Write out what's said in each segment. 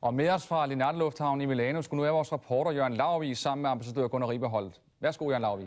Og med os fra Linate Lufthavn i Milano skulle nu være vores reporter Jørgen Laurvig sammen med ambassadør Gunnar Riberholt. Værsgo, Jørgen Laurvig.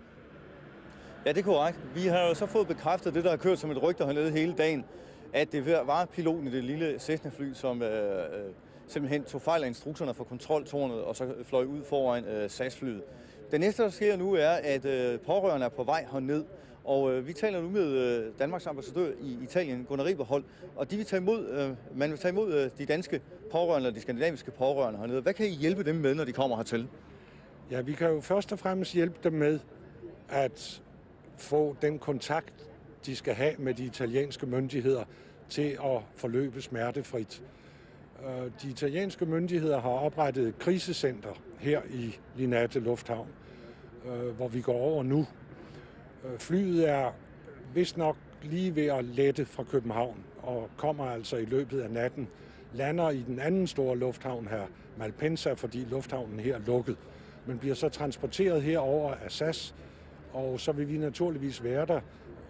Ja, det er korrekt. Vi har jo så fået bekræftet det, der har kørt som et rygte hernede hele dagen, at det var piloten i det lille Cessna-fly, som simpelthen tog fejl af instrukserne for kontroltårnet og så fløj ud foran SAS-flyet. Det næste, der sker nu, er, at pårørende er på vej herned. Og vi taler nu med Danmarks ambassadør i Italien, Gunnar Riberholt, og man vil tage imod de danske pårørende, de skandinaviske pårørende hernede. Hvad kan I hjælpe dem med, når de kommer hertil? Ja, vi kan jo først og fremmest hjælpe dem med at få den kontakt, de skal have med de italienske myndigheder til at forløbe smertefrit. De italienske myndigheder har oprettet et krisecenter her i Linate Lufthavn, hvor vi går over nu. Flyet er vist nok lige ved at lette fra København og kommer altså i løbet af natten, lander i den anden store lufthavn her, Malpensa, fordi lufthavnen her er lukket, men bliver så transporteret herover af SAS, og så vil vi naturligvis være der.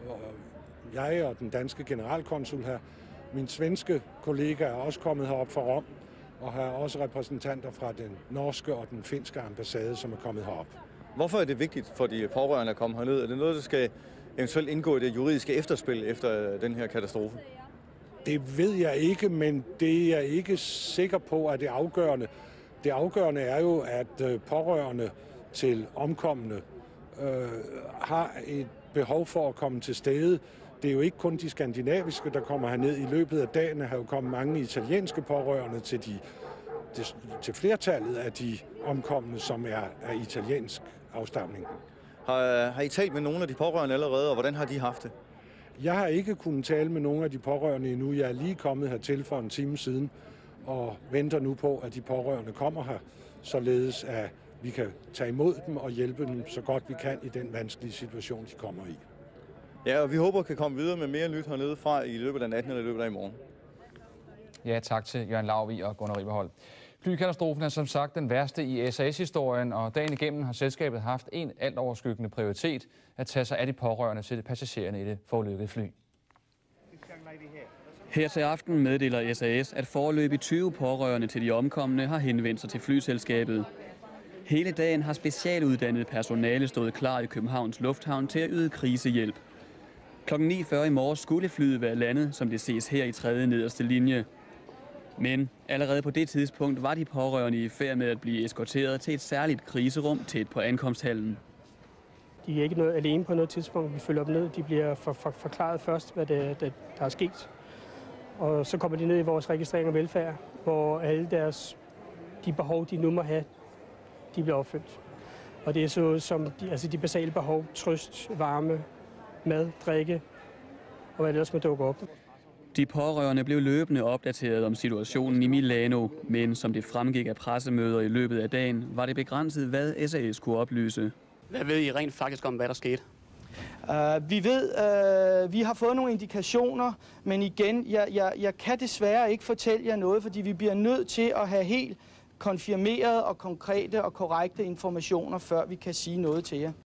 Jeg og den danske generalkonsul her, min svenske kollega er også kommet herop fra Rom, og har også repræsentanter fra den norske og den finske ambassade, som er kommet herop. Hvorfor er det vigtigt for de pårørende at komme herned? Er det noget, der skal eventuelt indgå i det juridiske efterspil efter den her katastrofe? Det ved jeg ikke, men det er jeg ikke sikker på, at det afgørende. Det afgørende er jo, at pårørende til omkomne har et behov for at komme til stede. Det er jo ikke kun de skandinaviske, der kommer herned. I løbet af dagen har jo kommet mange italienske pårørende til flertallet af de omkomne, som er af italiensk afstamning. Har I talt med nogle af de pårørende allerede, og hvordan har de haft det? Jeg har ikke kunnet tale med nogle af de pårørende endnu. Jeg er lige kommet hertil for en time siden, og venter nu på, at de pårørende kommer her, således at vi kan tage imod dem og hjælpe dem så godt vi kan i den vanskelige situation, de kommer i. Ja, og vi håber, at kan komme videre med mere nyt hernede fra i løbet af natten eller i løbet af i morgen. Ja, tak til Jørgen Laurvig og Gunnar Riberholt. Flykatastrofen er som sagt den værste i SAS-historien, og dagen igennem har selskabet haft en altoverskyggende prioritet at tage sig af de pårørende til passagererne i det forulykkede fly. Her til aften meddeler SAS, at foreløbig 20 pårørende til de omkomne har henvendt sig til flyselskabet. Hele dagen har specialuddannet personale stået klar i Københavns Lufthavn til at yde krisehjælp. Klokken 9:40 i morges skulle flyet være landet, som det ses her i tredje nederste linje. Men allerede på det tidspunkt var de pårørende i færd med at blive eskorteret til et særligt kriserum tæt på ankomsthallen. De er ikke alene på noget tidspunkt. Vi følger dem ned. De bliver forklaret først, hvad der er sket. Og så kommer de ned i vores registrering og velfærd, hvor alle de behov, de nu må have, de bliver opfyldt. Og det er så som de basale behov: trøst, varme, mad, drikke og hvad det ellers må dukke op. De pårørende blev løbende opdateret om situationen i Milano, men som det fremgik af pressemøder i løbet af dagen, var det begrænset, hvad SAS kunne oplyse. Hvad ved I rent faktisk om, hvad der skete? Vi har fået nogle indikationer, men igen, jeg kan desværre ikke fortælle jer noget, fordi vi bliver nødt til at have helt konfirmerede og konkrete og korrekte informationer, før vi kan sige noget til jer.